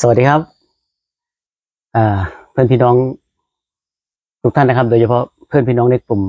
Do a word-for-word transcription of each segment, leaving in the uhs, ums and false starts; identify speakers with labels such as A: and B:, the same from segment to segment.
A: สวัสดีครับอ่าเพื่อนพี่น้องทุกท่านนะครับโดยเฉพาะเพื่อนพี่น้องในกลุ่ม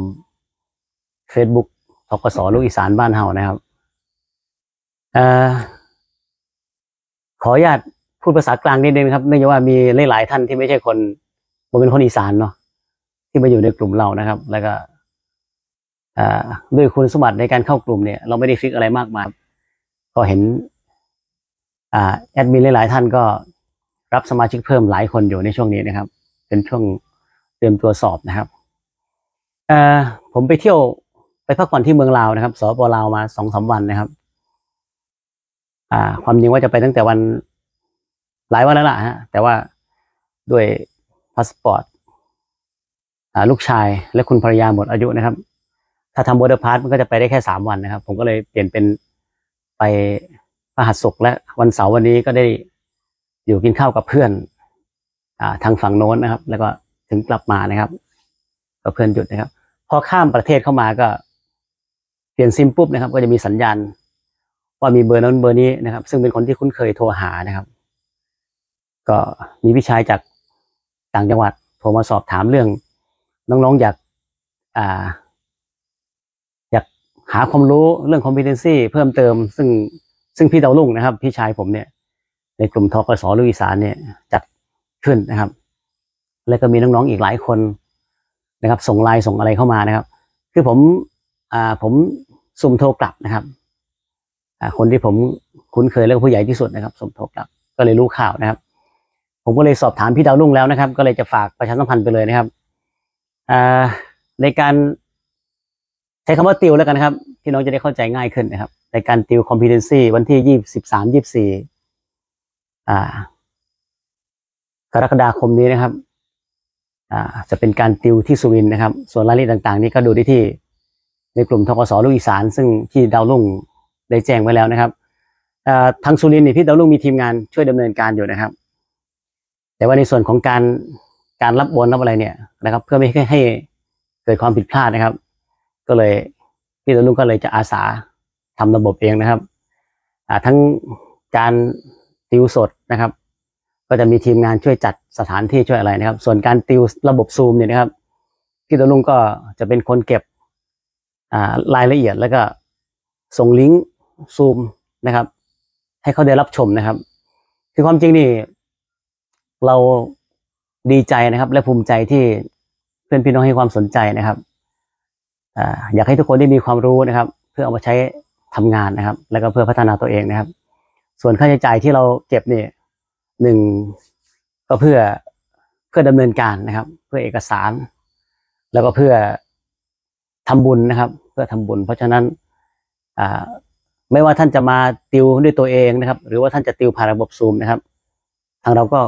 A: Facebook ธกสลูกอีสานบ้านเฮานะครับอ่าขออนุญาตพูดภาษากลางนิดนึงครับเนื่องจากว่ามีหลายๆท่านที่ไม่ใช่คนผมเป็นคนอีสานเนาะที่มาอยู่ในกลุ่มเรานะครับแล้วก็อ่าด้วยคุณสมบัติในการเข้ากลุ่มเนี่ยเราไม่ได้ฟิกอะไรมากมายก็เห็นอ่าแอดมินหลายๆท่านก็รับสมาชิกเพิ่มหลายคนอยู่ในช่วงนี้นะครับเป็นช่วงเตรียมตัวสอบนะครับเอ่อผมไปเที่ยวไปพักผ่อนที่เมืองลาวนะครับสปปลาวมาสองสามวันนะครับอ่าความจริงว่าจะไปตั้งแต่วันหลายวันแล้วล่ะฮะแต่ว่าด้วยพาสปอร์ตอ่าลูกชายและคุณภรรยาหมดอายุนะครับถ้าทำบอร์เดอร์พาสมันก็จะไปได้แค่สามวันนะครับผมก็เลยเปลี่ยนเป็นไปพฤหัสศุกร์และวันเสาร์วันนี้ก็ได้อยู่กินข้าวกับเพื่อนอ่าทางฝั่งโน้นนะครับแล้วก็ถึงกลับมานะครับกับเพื่อนหยุดนะครับพอข้ามประเทศเข้ามาก็เปลี่ยนซิมปุ๊บนะครับก็จะมีสัญญาณว่ามีเบอร์นั้นเบอร์นี้นะครับซึ่งเป็นคนที่คุ้นเคยโทรหานะครับก็มีพี่ชายจากต่างจังหวัดโทรมาสอบถามเรื่องน้องๆอยากอ่าอยากหาความรู้เรื่อง competency เพิ่มเติมซึ่งซึ่งพี่ดาวรุ่งนะครับพี่ชายผมเนี่ยในกลุ่มทกสลูกอีสานเนี่ยจัดขึ้นนะครับแล้วก็มีน้องๆอีกหลายคนนะครับส่งไลน์ส่งอะไรเข้ามานะครับคือผมอ่าผมสุ่มโทรกลับนะครับอ่าคนที่ผมคุ้นเคยและผู้ใหญ่ที่สุดนะครับสุ่มโทรกลับก็เลยรู้ข่าวนะครับผมก็เลยสอบถามพี่ดาวรุ่งแล้วนะครับก็เลยจะฝากประชาสัมพันธ์ไปเลยนะครับอ่าในการใช้คำว่าติวแล้วกันนะครับพี่น้องจะได้เข้าใจง่ายขึ้นนะครับในการติว competency วันที่ยี่สิบสาม ยี่สิบสี่อ่ากรกฎาคมนี้นะครับอ่าจะเป็นการติวที่สุรินทร์นะครับส่วนรายละเอียดต่างๆนี้ก็ดูได้ที่ในกลุ่มทกสลูกอีสานซึ่งพี่ดาวรุ่งได้แจ้งไว้แล้วนะครับทางสุรินทร์นี่พี่ดาวรุ่งมีทีมงานช่วยดำเนินการอยู่นะครับแต่ว่าในส่วนของการการรับโอนรับอะไรเนี่ยนะครับเพื่อไม่ให้ให้เกิดความผิดพลาดนะครับก็เลยพี่ดาวรุ่งก็เลยจะอาสาทำระบบเองนะครับทั้งการติวสดนะครับก็จะมีทีมงานช่วยจัดสถานที่ช่วยอะไรนะครับส่วนการติวระบบซูมเนี่ยนะครับพี่ดาวรุ่งก็จะเป็นคนเก็บรายละเอียดแล้วก็ส่งลิงก์ซูมนะครับให้เขาได้รับชมนะครับคือความจริงนี่เราดีใจนะครับและภูมิใจที่เพื่อนพี่น้องให้ความสนใจนะครับอยากให้ทุกคนได้มีความรู้นะครับเพื่อเอามาใช้ทำงานนะครับแล้วก็เพื่อพัฒนาตัวเองนะครับส่วนค่าใช้จ่ายที่เราเก็บนี่หนึ่งก็เพื่อเพื่อดำเนินการนะครับเพื่อเอกสารแล้วก็เพื่อทำบุญนะครับเพื่อทำบุญเพราะฉะนั้นไม่ว่าท่านจะมาติวด้วยตัวเองนะครับหรือว่าท่านจะติวผ่านระบบซูมนะครับทางเราก็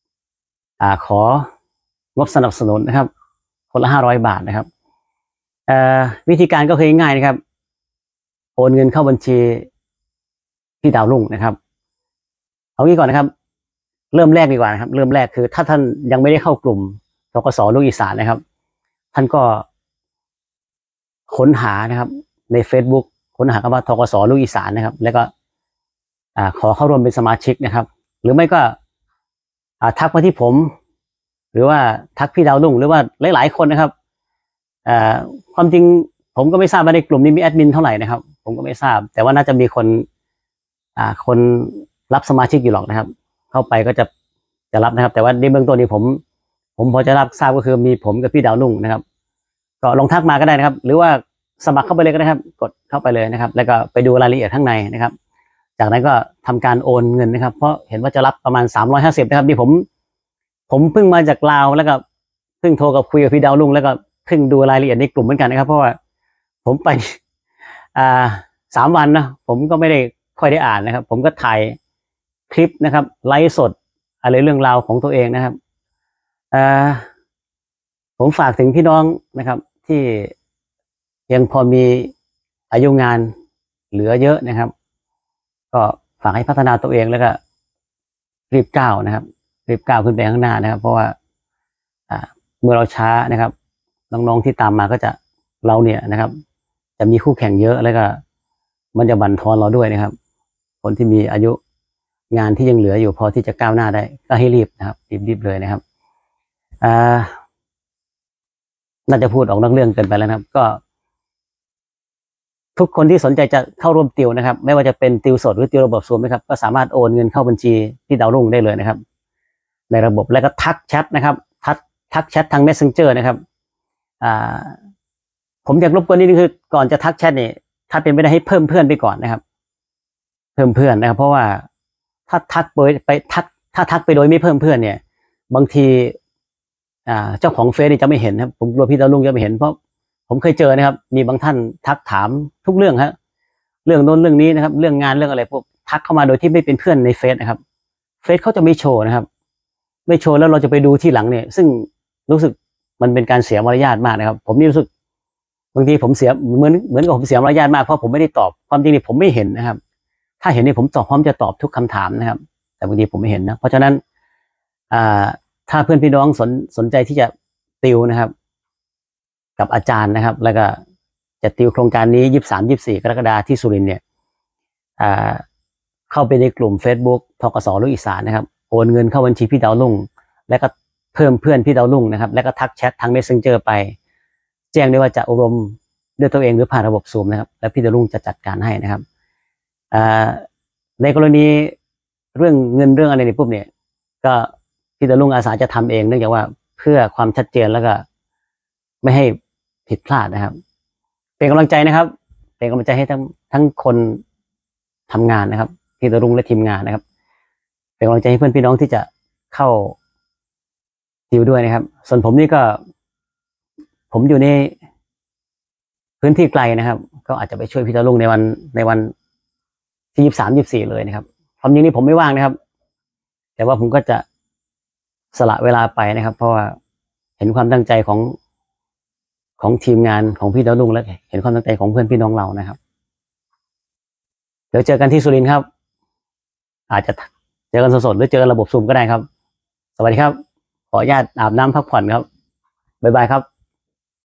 A: ของบสนับสนุนนะครับคนละห้าร้อยบาทนะครับวิธีการก็คือง่ายนะครับโอนเงินเข้าบัญชีพี่ดาวรุ่งนะครับเอางี้ก่อนนะครับเริ่มแรกดีกว่านะครับเริ่มแรกคือถ้าท่านยังไม่ได้เข้ากลุ่มทกสลูกอีสานนะครับท่านก็ค้นหานะครับใน Facebook ค้นหาคำว่าทกสลูกอีสานนะครับแล้วก็ขอเข้าร่วมเป็นสมาชิกนะครับหรือไม่ก็ทักมาที่ผมหรือว่าทักพี่ดาวรุ่งหรือว่าหลายๆคนนะครับความจริงผมก็ไม่ทราบว่าในกลุ่มนี้มีแอดมินเท่าไหร่นะครับผมก็ไม่ทราบแต่ว่าน่าจะมีคนคนรับสมาชิกอยู่หรอกนะครับเข้าไปก็จะจะรับนะครับแต่ว่าในเบื้องต้นนี้ผมผมพอจะรับทราบก็คือมีผมกับพี่ดาวรุ่งนะครับก็ลองทักมาก็ได้นะครับหรือว่าสมัครเข้าไปเลยก็ได้ครับกดเข้าไปเลยนะครับแล้วก็ไปดูรายละเอียดข้างในนะครับจากนั้นก็ทำการโอนเงินนะครับเพราะเห็นว่าจะรับประมาณสามร้อยห้าสิบนะครับนี่ผมผมเพิ่งมาจากลาวแล้วก็เพิ่งโทรกับคุยกับพี่ดาวรุ่งแล้วก็เพิ่งดูรายละเอียดในกลุ่มเหมือนกันนะครับเพราะว่าผมไปอ่าสามวันนะผมก็ไม่ได้ค่อยได้อ่านนะครับผมก็ถ่ายคลิปนะครับไลฟ์สดอะไรเรื่องราวของตัวเองนะครับอ่าผมฝากถึงพี่น้องนะครับที่ยังพอมีอายุงานเหลือเยอะนะครับก็ฝากให้พัฒนาตัวเองแล้วก็รีบก้าวนะครับรีบก้าวขึ้นไปข้างหน้านะครับเพราะว่าเมื่อเราช้านะครับน้องๆที่ตามมาก็จะเราเนี่ยนะครับจะมีคู่แข่งเยอะแล้วก็มันจะบั่นทอนเราด้วยนะครับคนที่มีอายุงานที่ยังเหลืออยู่พอที่จะก้าวหน้าได้ก็ให้รีบนะครับรีบๆเลยนะครับอ่าน่าจะพูดออกนอกเรื่องเกินไปแล้วนะครับก็ทุกคนที่สนใจจะเข้าร่วมติวนะครับไม่ว่าจะเป็นติวสดหรือติวระบบซูมนะครับก็สามารถโอนเงินเข้าบัญชีพี่ดาวรุ่งได้เลยนะครับในระบบแล้วก็ทักแชทนะครับทักทักแชททาง Messenger นะครับอ่าผมอยากรบกวนนิดนึงคือก่อนจะทักแชทเนี่ยถ้าเป็นไปได้ให้เพิ่มเพื่อนไปก่อนนะครับเพิ่มเพื่อนนะครับเพราะว่าถ้าทักไปไปทักถ้าทักไปโดยไม่เพิ่มเพื่อนเนี่ยบางทีอ่าเจ้าของเฟซนี่จะไม่เห็นครับผมกลัวพี่ดาวรุ่งจะไม่เห็นเพราะผมเคยเจอนะครับมีบางท่านทักถามทุกเรื่องครับเรื่องโน้นเรื่องนี้นะครับเรื่องงานเรื่องอะไรพวกทักเข้ามาโดยที่ไม่เป็นเพื่อนในเฟซนะครับเฟซเขาจะไม่โชว์นะครับไม่โชว์แล้วเราจะไปดูที่หลังเนี่ยซึ่งรู้สึกมันเป็นการเสียมารยาทมากนะครับผมนี่รู้สึกบางทีผมเสียเหมือนเหมือนกับผมเสียมารยาทมากเพราะผมไม่ได้ตอบความจริงนี่ผมไม่เห็นนะครับถ้าเห็นนี่ผมตอบพร้อมจะตอบทุกคำถามนะครับแต่บางทีผมไม่เห็นนะเพราะฉะนั้นอ่าถ้าเพื่อนพี่น้องสนสนใจที่จะติวนะครับกับอาจารย์นะครับแล้วก็จะติวโครงการนี้ยี่สิบสาม ยี่สิบสี่กรกฎาคมที่สุรินทร์เนี่ยอ่าเข้าไปในกลุ่ม Facebook ธกส.ลูกอีสานนะครับโอนเงินเข้าบัญชีพี่ดาวรุ่งแล้วก็เพิ่มเพื่อนพี่ดาวรุ่งนะครับแล้วก็ทักแชททาง Messenger ไปแจ้งด้วยว่าจะอบรมด้วยตัวเองหรือผ่านระบบซูมนะครับแล้วพี่ดาวรุ่งจะจัดการให้นะครับในกรณีเรื่องเงินเรื่องอะไรนี่ปุ๊บเนี่ยก็พี่ดาวรุ่งอาสาจะทำเองเนื่องจากว่าเพื่อความชัดเจนแล้วก็ไม่ให้ผิดพลาดนะครับเป็นกำลังใจนะครับเป็นกำลังใจให้ทั้งทั้งคนทำงานนะครับพี่ดาวรุ่งและทีมงานนะครับเป็นกำลังใจให้เพื่อนพี่น้องที่จะเข้าติวด้วยนะครับส่วนผมนี่ก็ผมอยู่ในพื้นที่ไกลนะครับก็อาจจะไปช่วยพี่ดาวรุ่งในวันในวันที่ยี่สิบสาม ยี่สิบสี่เลยนะครับความจริงนี่ผมไม่ว่างนะครับแต่ว่าผมก็จะสละเวลาไปนะครับเพราะว่าเห็นความตั้งใจของของทีมงานของพี่ดาวรุ่งและเห็นความตั้งใจของเพื่อนพี่น้องเรานะครับเดี๋ยวเจอกันที่สุรินทร์ครับอาจจะเจอกันสดๆหรือเจอระบบซูมก็ได้ครับสวัสดีครับขออนุญาตอาบน้ำพักผ่อนครับบ๊ายบายครับ